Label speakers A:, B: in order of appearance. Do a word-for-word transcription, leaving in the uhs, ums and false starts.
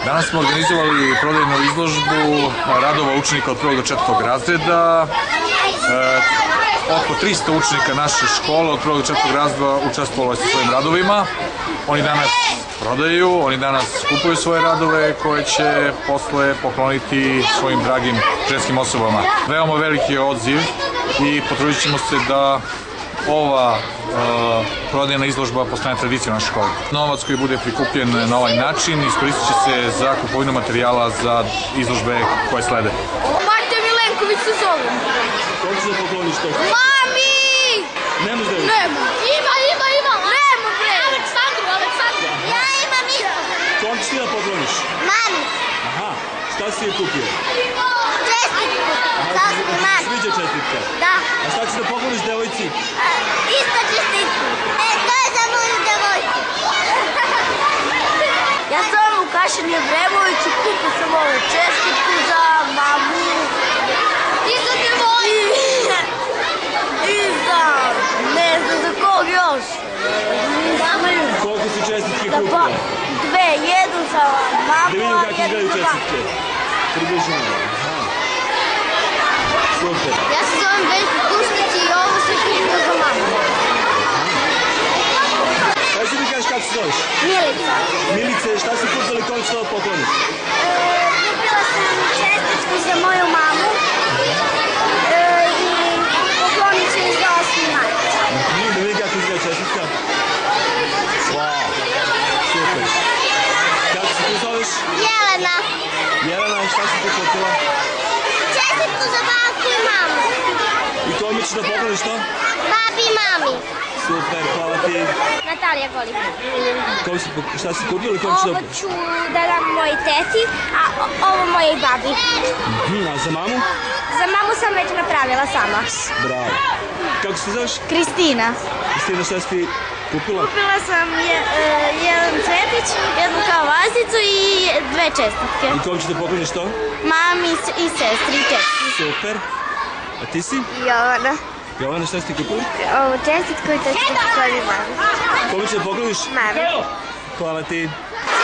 A: Danas smo organizovali prodajnu izložbu radova učenika od prvog do četvrtog razreda. Oko tristo učenika naše škole od prvog do četvrtog razreda učestvovalo sa svojim radovima. Oni danas prodaju, oni danas kupuju svoje radove koje će posle pokloniti svojim dragim ženskim osobama. Veoma veliki je odziv i potrudit ćemo se da ova prodajna izložba postane tradicija u našoj školi. Novac koji bude prikupljen na ovaj način iskoristit će se za kupovinu materijala za izložbe koje slede.
B: Marta Milenković se zove.
C: Kako ćeš da pokloniš to?
B: Mami!
C: Nemaš da je?
B: Nema. Ima, ima, ima. Nema, bre. Aleksandru, Aleksandru. Ja imam isto.
C: Kako ćeš ti da pokloniš?
B: Mami.
C: Aha, šta si je kupio?
B: Čestitku. Za svoj mami.
C: Sviđa čestitka?
B: Da.
C: A šta ćeš da pokloniš devojci?
B: Isto čestitku. E, to je za moju devojku. Ja sam Vukašin Jevremović i kupio sam ovu čestitku za mamu. I za devojku. I za... ne znam za kog još.
C: Koliko si čestitke kupio?
B: Dve, jednu za mamu,
C: Da vidim kako izgledaju
B: jednu za mamu.
C: čestitke. Približno. Super.
B: Ja se zovem Veljko Kuštić i ovo se kupio za mamu.
C: Kaj si mi kažeš kako se zoveš?
B: Milica.
C: Milice, šta si kupila i koliko ćeš da pokloniš?
B: Kupila sam čestitku za moju mamu i poklonit ću za osmi maj.
C: Da vidim kako izgleda čestitka. Wow, super. Kako se ti zoveš?
B: Jelena.
C: Jelena, šta si ti kupila?
B: Čestitku za babu i mamu.
C: I kome ćeš da pokloniš to?
B: Babi i mami.
C: Super, hvala ti.
B: Natalija Golih.
C: Kom si, šta si kupila ili kom ćeš da...
B: Ovo ću da dam mojoj teti, a ovo mojoj babi.
C: Mhm, a za mamu?
B: Za mamu sam već napravila sama.
C: Bravo. Kako se zoveš?
B: Kristina.
C: Kristina, šta si ti kupila?
B: Kupila sam je, e, jedan cvetić, jednu kao vazicu i dve čestitke.
C: I kom ćeš da pokloniš to?
B: Mami i sestri i četiri.
C: Super. A ti si?
B: Jovana.
C: Jovana, šta si ti kupila?
B: Ovu čestitku i čestitku koju mami.
C: Kome ćeš da pokloniš?
B: Mami.
C: Hvala ti.